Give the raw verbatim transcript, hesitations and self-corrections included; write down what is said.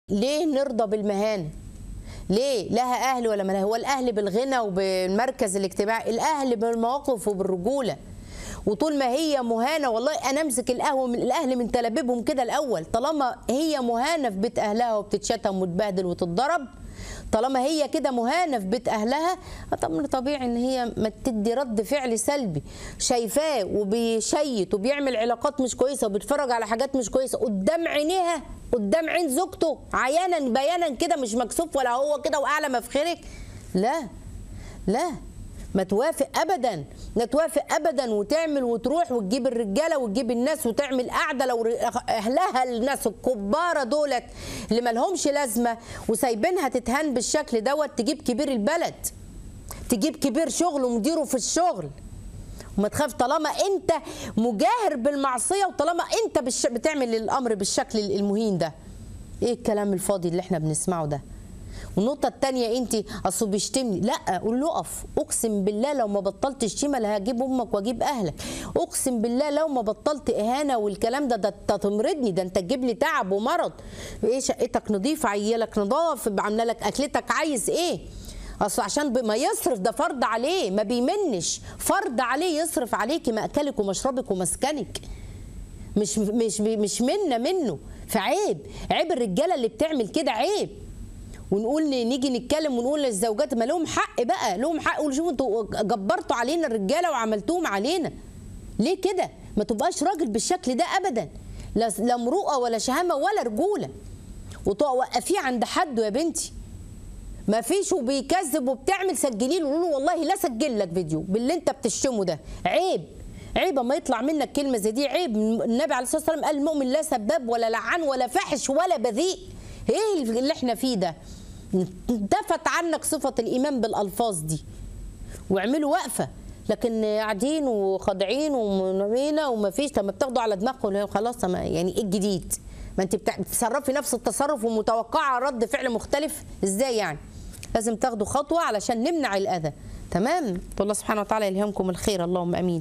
ليه نرضى بالمهانه؟ ليه؟ لها اهل ولا مالها؟ هو الاهل بالغنى وبالمركز الاجتماعي، الاهل بالمواقف وبالرجوله. وطول ما هي مهانه، والله انا امسك القهوه من الاهل من تلابيبهم كده الاول. طالما هي مهانه في بيت اهلها وبتتشتم وتبهدل وتتضرب، طالما هي كده مهانه في بيت اهلها، طب طبيعي ان هي ما تدي رد فعل سلبي. شايفاه وبيشيت وبيعمل علاقات مش كويسه وبيتفرج على حاجات مش كويسه قدام عينيها، قدام عين زوجته، عيانا بيانا كده، مش مكسوف ولا هو كده واعلى مفخرك. لا لا، ما توافق ابدا، ما توافق ابدا، وتعمل وتروح وتجيب الرجاله وتجيب الناس وتعمل قاعده. لو اهلها الناس الكباره دولت اللي ما لهمش لازمه وسايبينها تتهان بالشكل دوت، تجيب كبير البلد، تجيب كبير شغل ومديره في الشغل. وما تخاف طالما انت مجاهر بالمعصيه، وطالما انت بالش... بتعمل الامر بالشكل المهين ده. ايه الكلام الفاضي اللي احنا بنسمعه ده؟ والنقطة الثانية، انت اصل بيشتمني، لا قول له اقف. اقسم بالله لو ما بطلت شتيمة لا هجيب امك واجيب اهلك. اقسم بالله لو ما بطلت اهانة والكلام ده، ده انت تمرضني، ده انت تجيب لي تعب ومرض. ايه شقتك نظيفة، عيالك نضاف، عامله لك اكلتك، عايز ايه؟ اصل عشان ما يصرف، ده فرض عليه، ما بيمنش، فرض عليه يصرف عليكي مأكلك ومشربك ومسكنك. مش مش مش منا منه. فعيب، عيب الرجالة اللي بتعمل كده، عيب. ونقول نيجي نتكلم ونقول للزوجات ما لهم حق بقى، لهم حق. قولوا شوفوا انتوا جبرتوا علينا الرجاله وعملتوهم علينا ليه كده؟ ما تبقاش راجل بالشكل ده ابدا، لا مروءه ولا شهامه ولا رجوله. وقفيه عند حده يا بنتي. ما فيش وبيكذب وبتعمل، سجليه له، قولوا له والله لا سجل لك فيديو باللي انت بتشتمه ده. عيب، عيب اما يطلع منك كلمه زي دي، عيب. النبي عليه الصلاه والسلام قال المؤمن لا سباب ولا لعان ولا فاحش ولا بذيء. ايه اللي احنا فيه ده؟ انتفت عنك صفة الإيمان بالألفاظ دي. واعملوا وقفة. لكن قاعدين وخاضعين ومنامينا وما فيش. طب ما بتاخدوا على دماغكم خلاص، يعني ايه الجديد؟ ما انت بتتصرفي نفس التصرف ومتوقعة رد فعل مختلف، ازاي يعني؟ لازم تاخدوا خطوة علشان نمنع الأذى. تمام؟ الله سبحانه وتعالى يلهمكم الخير، اللهم امين.